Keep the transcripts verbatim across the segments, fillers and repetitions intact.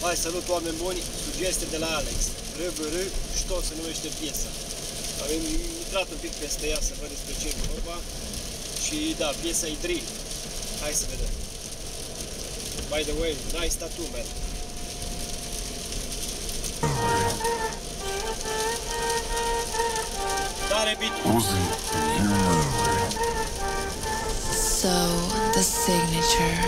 Hai, salut oameni buni, sugestie de la Alex. R V R și tot se numește piesa. Am intrat un pic peste ea să văd despre ce e vorba. Și da, piesa e drill. Hai să vedem. By the way, nice tattoo, man. Tare beat. So, the signature.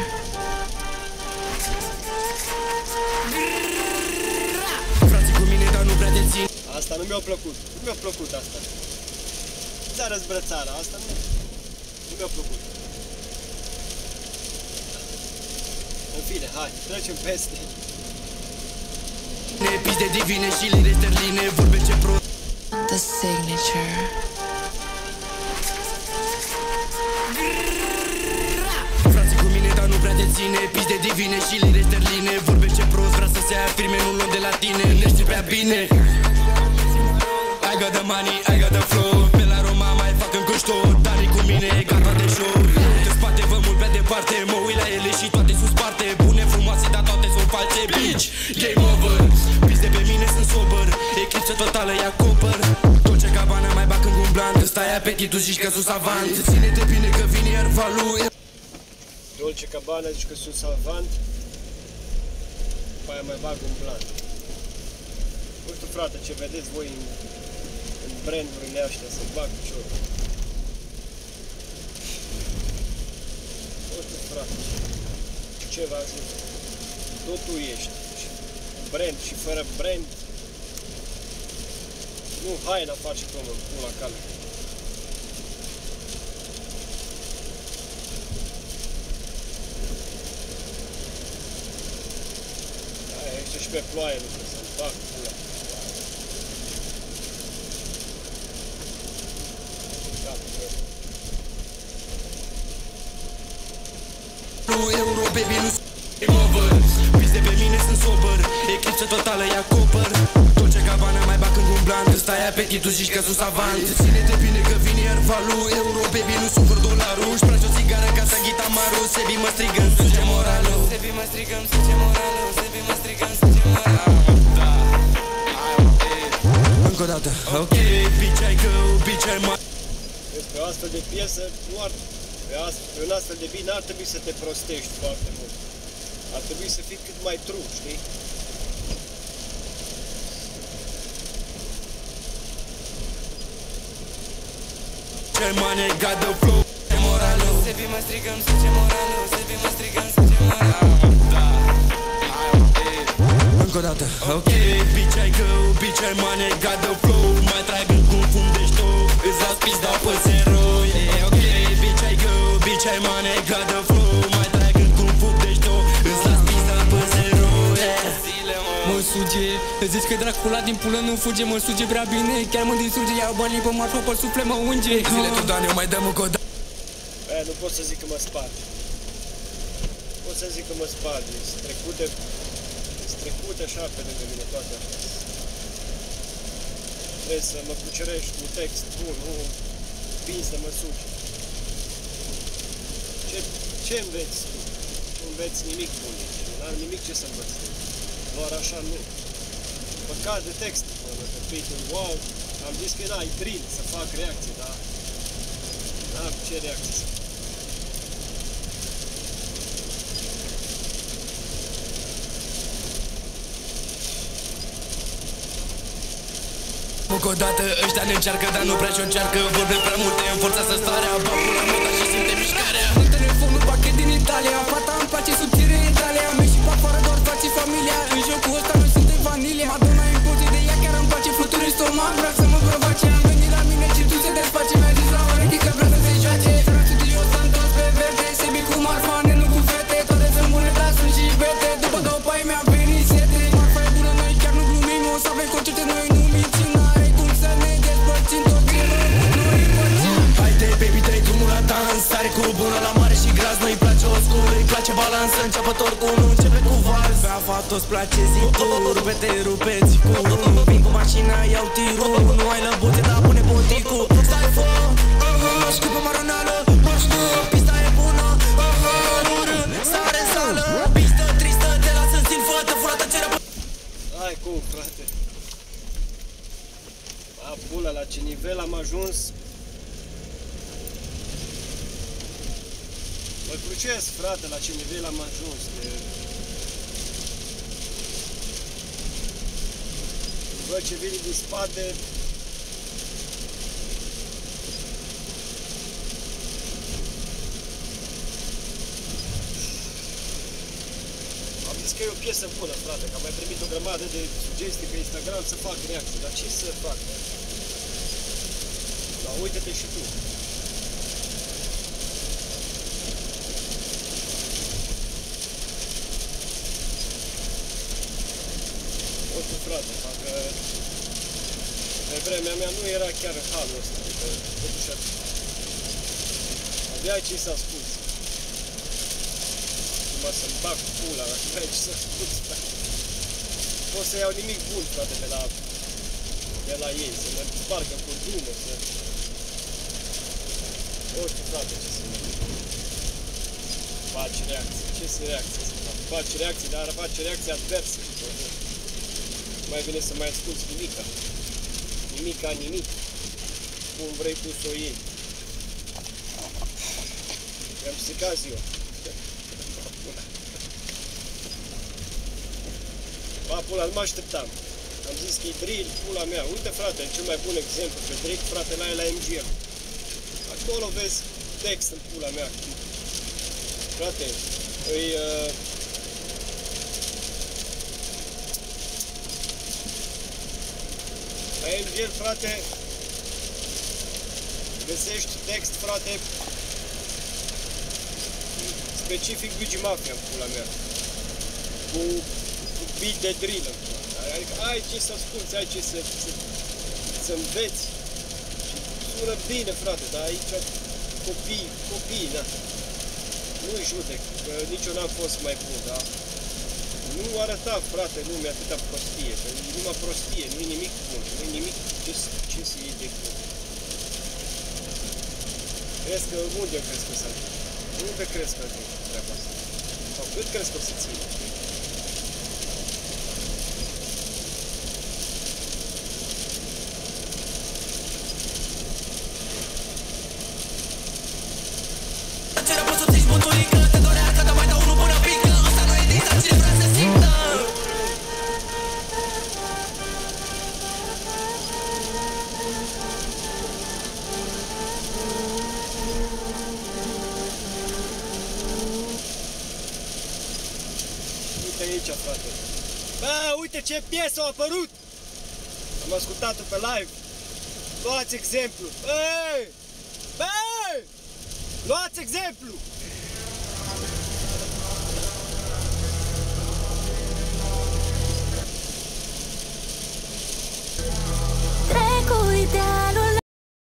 Asta nu mi-a plăcut, nu mi-a plăcut asta. Da, răzbrățara, asta nu, nu mi-a plăcut. În fine, hai, trecem peste. Nepiste divine și lire sterline, vorbe ce pro. The signature. Frații cu mine, dar nu prea te ține. Piste divine și lire sterline, vorbe ce prost, vrea să se afirme în un loc de la tine. Ne știi prea bine. I got the money, I got the flow. Pe la Roma mai fac încă ștou. Dar-i cu mine, e gata de show. De spate vă mult pe departe. Mă uit la ele și toate sunt sparte. Bune, frumoase, dar toate sunt false. Bitch, game over. Piste pe mine sunt sober. Eclipsă totală, ia copăr. Dolce Gabbana mai bag în un blanc. Stai apetit, tu zici că sus avant. Ține-te bine că vine iar valu. Dolce Gabbana zici că sus avant. După aia mai bag un blanc. Nu știu, frate, ce vedeți voi în, în brandurile astea, să bag piciorul. Nu știu, frate, ce v-a zis? Tot tu ești. Brand și fără brand. Nu haina face cum în pula cale. Aia este și pe ploaie, nu trebuie să-mi fac pula. Euro, baby, nu game over. Piste pe mine sunt sober. Eclipsă totală, ia copăr. Dolce Gabbana mai bag în un blanc. Stai apetit, tu zici că sus avant. Ține-te bine că vine iar valu. Euro, baby, nu sufăr dolarul. Își place o țigară ca să ghita marul. Sebi mă strigă în sânge moralul. Sebi mă strigă în sânge moralul. Sebi mă strigă în sânge moralul. Încă o dată. Ok, bitch I go, bitch I must. Pe o astfel de piesă, nu ar, pe, astfel, pe un astfel de beat n-ar trebui să te prostești foarte mult. Ar trebui să fii cât mai true, știi? Germania got the flow. Moralul. Sebi mă strigă în sânge moralul. Sebi mă strigă în sânge moralul. Încă o dată. Ok, bitch I go, bitch I money, got the flow. Mai trag în cum fundești tu. Îți las pizda pe zero. Yeah, ok, bitch I go, bitch I money, got the flow. Mai trag în cum fundești tu. Îți las pizda pe zero. Yeah. Mă suge, îți zici că Dracula din pulă nu fuge. Mă suge prea bine, chiar mă distruge. Iau banii pe marfă, pe suflet mă unge. Zile tu, Dan, eu mai dăm încă o dată. Aia nu pot să zic că mă sparge. Pot să zic că mă sparge. Sunt trecute, sunt trecute așa pe lângă mine toate astea. Trebuie să mă cucerești cu text bun, nu pins de măsuri. Ce, ce înveți tu? Nu înveți nimic bun. N-am nimic ce să învăț. Doar așa nu. Păcat de text. Wow, am zis că n-ai drill să fac reacții, dar n-am ce reacții să fac. Încă o dată ăștia ne încearcă, dar nu prea ce-o încearcă. Vorbe prea multe, în forța să starea. Bapul la moda și simte mișcarea. În telefonul pachet din Italia. Fata îmi place subțire Italia. Am ieșit pe afară, doar face familia. În jocul ăsta noi suntem vanilia. Madonna e poze de ea, chiar îmi place fluturi în stomac. Vrea să mă provoace, am venit la mine și tu se desface. Mi-a zis la orechi că vrea să se joace. Studios am toți pe verde. Sebi cu marfa, nenu cu fete. Toate sunt bune, dar sunt și bete. După două pai mi-a venit sete. Marfa e bună, noi chiar nu glumim. O să avem concerte, noi nu mințim. N-are cum să ne despărțim, tot greu, noi împărțim. Haide, baby, dă-i drumul la dans. Sare cu bună la mare și gras. Nu-i place o school, îi place balansă. Înceapător cu unul, începe cu vals. Pe afat toți place zicuri. Rupe-te, rupeți cu vin cu mașina, iau tirul. Nu ai lăbuțe, dar pune boticul. Stai fă, uh-huh, scupă maronală. Nu știu, pista e bună, uh-huh, sare în sală. Pistă tristă, te lasă în țin, fă-te furată, ceră N-ai cum, frate. A, pula, la ce nivel am ajuns. Mă crucesc, frate, la ce nivel am ajuns. De... Văd ce vine din spate. Am zis că e o piesă bună, frate, că am mai primit o grămadă de sugestii pe Instagram să fac reacții, dar ce să fac? Dar uite-te și tu. Oricum, frate, că pe vremea mea nu era chiar halul ăsta, adică totuși aveai ce să asculti. Numai să-mi bag pula, aveai ce să asculti. Pot să iau nimic bun, frate, de la, de la ei, să mă spargă cu drumul, să... Oricum, frate, ce să faci reacții, ce să reacții să faci? Faci reacții, dar faci reacții adverse. Mai bine să mai asculti nimica. Nimica, nimic. Cum vrei tu să o iei. I-am stricat ziua. Ba, pula, nu mă așteptam. Am zis că e drill, pula mea. Uite, frate, cel mai bun exemplu pe Drake, frate, la la M G M. Acolo vezi text în pula mea. Frate, îi... Uh, La M G M, frate, găsești text, frate, specific Luigi Mafia, în pula mea, cu, cu beat de drill, adică ai ce să asculti, ai ce să, să, să înveți, și sună bine, frate, dar aici copii, copii, da, nu-i judec, că nici eu n-am fost mai bun, da. Nu arăta, frate, lumea atâta prostie, că e numai prostie, nu-i nimic bun, nu-i nimic ce, ce să iei de bun. Crezi că, unde crezi că s-a ajuns? Unde crezi că a ajuns treaba asta? Sau cât crezi că o să țină? Aici, frate. Bă, uite ce piesă a apărut! Am ascultat-o pe live. Luați exemplu. Băi! Băi! Luați exemplu!